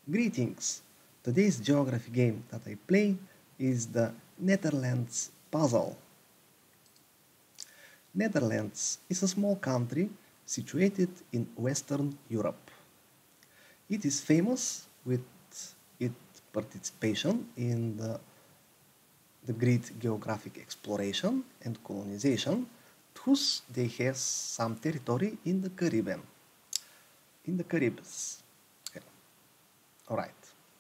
Greetings! Today's geography game that I play is the Netherlands puzzle. Netherlands is a small country situated in Western Europe. It is famous with its participation in the great geographic exploration and colonization, thus they have some territory in the Caribbean, in the Caribbeans. Okay. All right.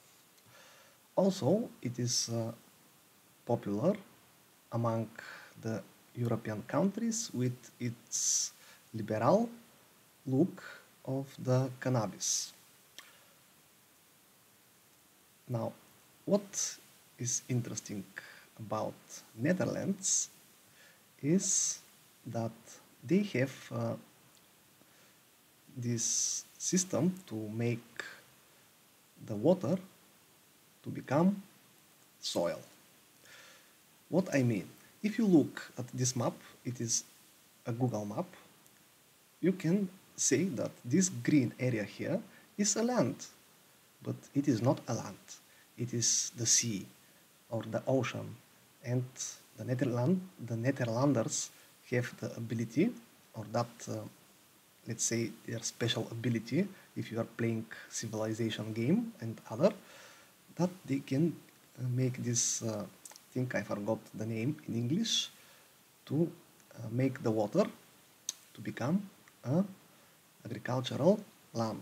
Also, it is popular among the European countries with its liberal look of the cannabis. Now, what is interesting about Netherlands is that they have this system to make the water to become soil. What I mean, if you look at this map, it is a Google map, you can say that this green area here is a land, but it is not a land. It is the sea or the ocean, and the Netherlanders have the ability, or that, let's say, their special ability, if you are playing civilization game and other, that they can make this thing, I forgot the name in English, to make the water to become a agricultural land.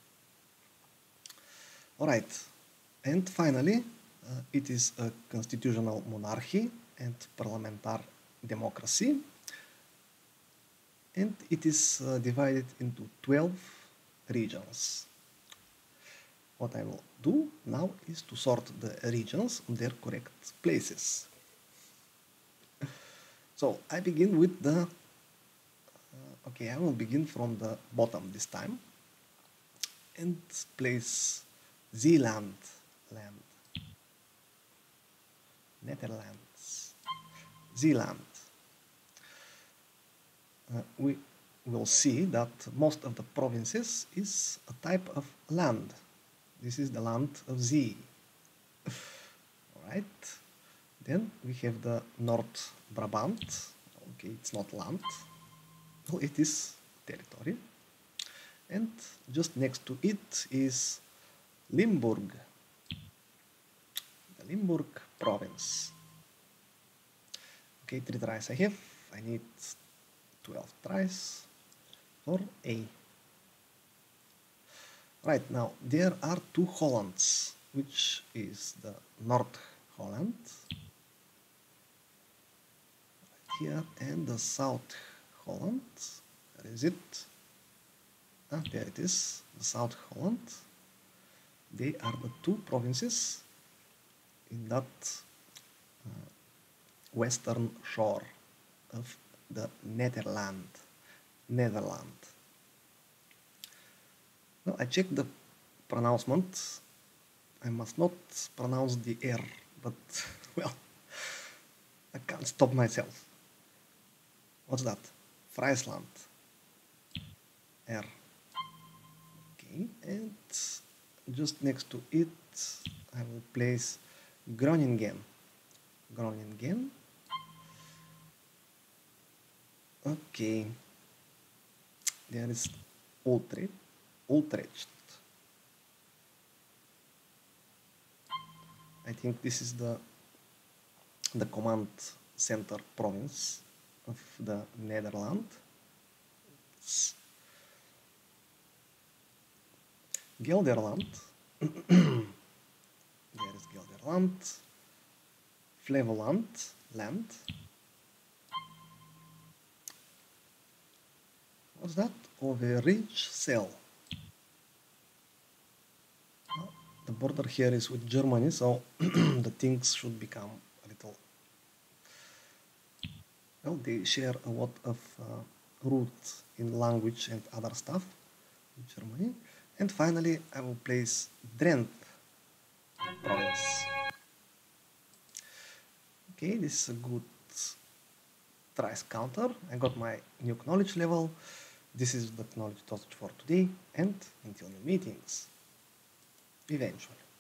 All right, and finally, it is a constitutional monarchy and parliamentary democracy, and it is divided into 12 regions. What I will do now is to sort the regions on their correct places. So I begin with the, okay, I will begin from the bottom this time and place Zeeland, land, Netherlands, Zeeland. We will see that most of the provinces is a type of land. This is the land of Zee. All right. Then we have the North Brabant. Okay, it's not land. Well, it is territory. And just next to it is Limburg, the Limburg province. Okay, 3 tries I have. I need 12 tries for A. Right, now there are two Hollands, which is the North Holland right here and the South Holland. Where is it? Ah, there it is, the South Holland. They are the two provinces in that western shore of the Netherlands. Now I checked the pronouncement. I must not pronounce the R, but well, I can't stop myself. What's that? Friesland. R. Okay, and just next to it, I will place Groningen. Groningen. Okay. There is Utrecht. I think this is the command center province of the Netherlands. Gelderland. There is Gelderland. Flevoland, land. What's that? Overijssel. The border here is with Germany, so the things should become a little... Well, they share a lot of roots in language and other stuff with Germany. And finally, I will place Drenthe province. Okay, this is a good tries counter. I got my new knowledge level. This is the knowledge dosage for today, and until new meetings. eventually.